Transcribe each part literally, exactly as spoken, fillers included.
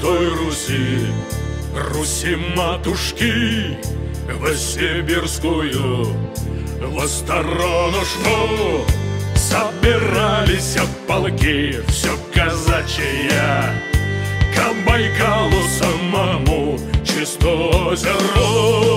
Святой Руси, Руси матушки, в сибирскую, в сторонушку собирались полки, все казачья, к Байкалу самому, чистое озеро.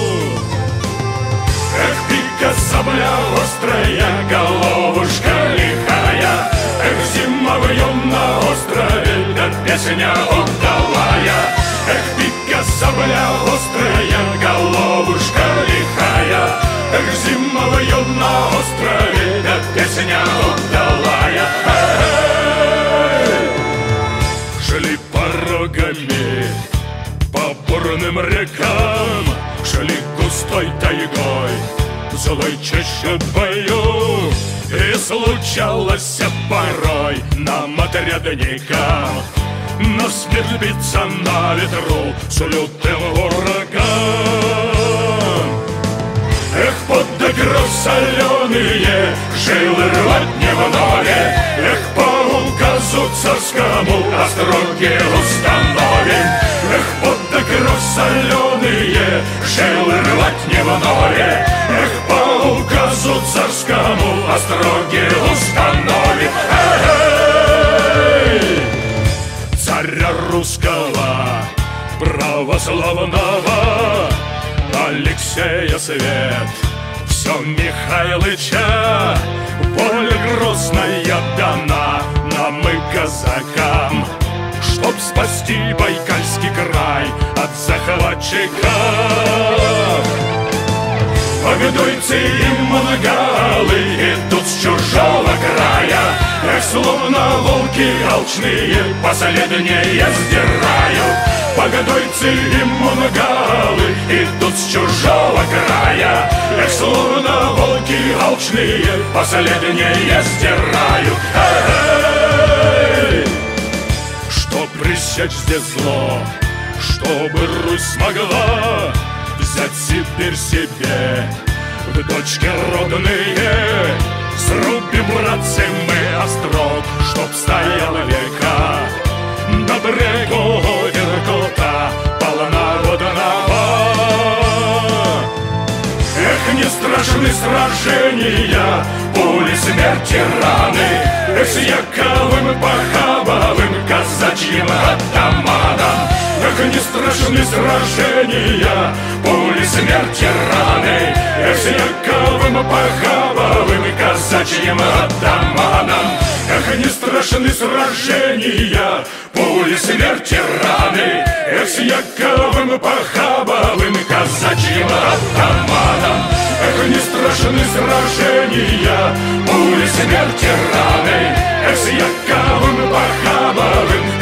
Эх, пика сабля острая, головушка лихая, эх, зима вьем на острове, да песня удалая. Эх, пика сабля острая, головушка лихая, эх, зима вьем на острове, да песня удалая. Эй! Шли порогами по бурным рекам, шли густой тайгой, злой чаще бою. И случалось порой нам отрядникам на смерть биться на ветру с лютым врагом. Эх, под гроз соленые жилы рвать не в норе, эх, по указу царскому остроги установим. Эх, под гроз соленые жилы рвать не в норе, эх, по указу царскому остроги установим. Эй! Царя русского православного Алексея свет, все Михайлыча, воля грозная дана нам и казакам, чтоб спасти Байкальский край от захватчиков. Погодуйцы и монгалы идут с чужого края, эх, словно волки алчные последние сдирают. Погодуйцы и монгалы идут с чужого края, эх, словно волки алчные последние сдирают. Эй! Чтоб пресечь здесь зло, чтобы Русь смогла взять Сибирь себе в дочки родные, срубим, братцы, мы острог, чтоб стоял века на берегу Иркута полноводного. Эх, не страшны сражения, пули смерти раны, эх, с Яковым Похабовым казачьим атаманом. Эх, не страшны сражения, пули смерти раны, эх, с Яковым Похабовым казачьим атаманом. Эх, не страшны сражения, пули смерти раны, эх, с Яковым Похабовым казачьим атаманом. Эх, не страшны сражения, пули смерти раны, эх, с Яковым Похабовым